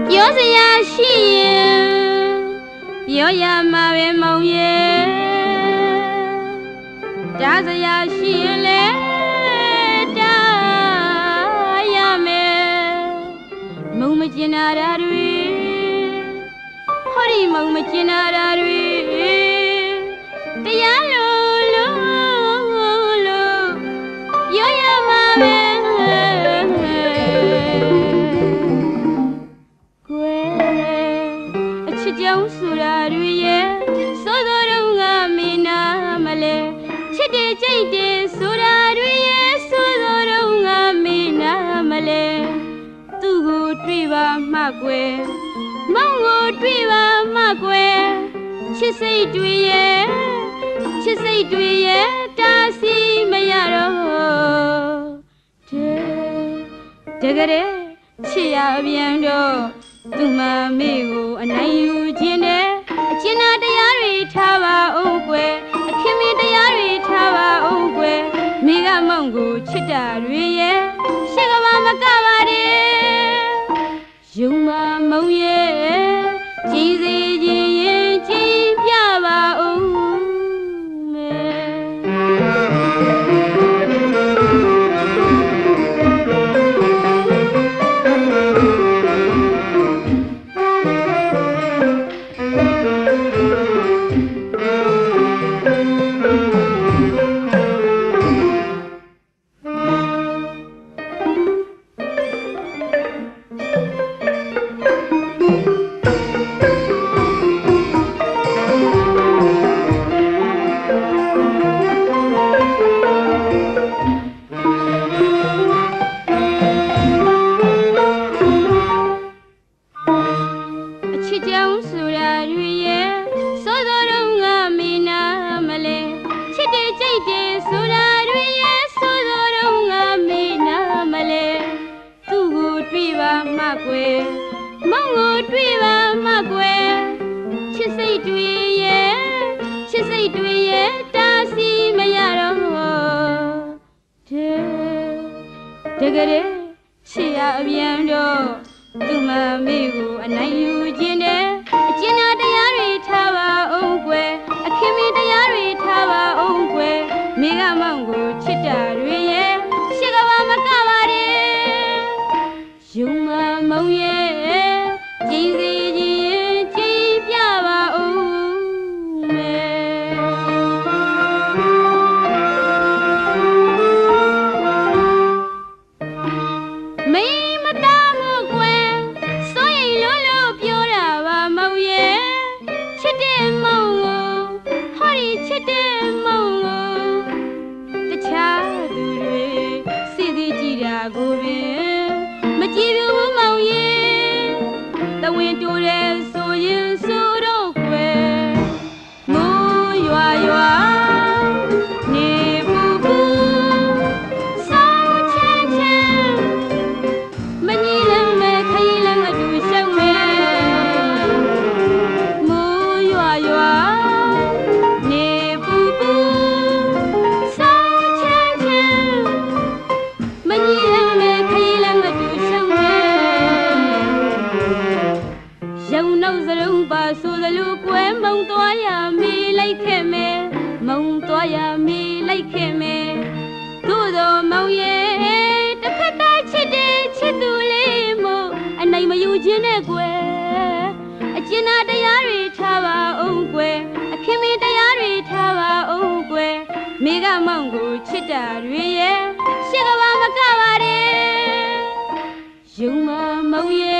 ပြောစရာရှိရင်ပြောရမှာပဲမောင်ရဲ့တားစရာရှိရင်လည်းတားရမယ်မုံမကျင်နာတာတွေဟောဒီမုံမကျင်နာတာတွေတရားလို့ပြောရမှာပဲကြောင့်ဆိုတာတွေရဲ့စောစောတုန်းကမင်းနာမလဲချစ်တယ်ကြိတ်တယ်ဆိုတာတွေရဲ့စောစောတုန်းကမင်းနာမလဲသူ့ကိုတွေ့ပါမှကွယ်မောင်ကိုတွေ့ပါမှကွယ်ချစ်စိတ်တွေရဲ့တားဆီးမရတော့တကယ်ချစ်ရပြန်တော့သူမမေကိုအနိုင်ယူခြင်းနဲ့အကျဉ်းသားတရားတွေထားပါအောင်ကွယ်အခင်မင်းတရားတွေထားပါအောင်ကွယ်မိကမောင်ကိုချစ်တာတွေရဲ့ရှစ်ကဘာမကပါနဲ့ယုံမမုံရဲ့ကြည်စီခြင်းရင်ကြည်ပြပါအောင်တကယ်ချစ်ရပြန်တော့သူမမေကိုအနိုင်ယူခြင်းနဲ့အကျဉ်းသားတရားတွေထားပါအောင်ကွယ်အခင်မင်းတရားတွေထားပါအောင်ကွယ်မိကမောင်ကိုချစ်တာတွေရဲ့ရှစ်ကဘာမကပါနဲ့ယုံမမုံရဲ့ကြည်စီခြင်းကြည်ပြပါအောင်မိကမောင်ကိုချစ်တာတွေရဲ့ရှစ်ကဘာမကပါနဲ့ယုံမမုံရဲ့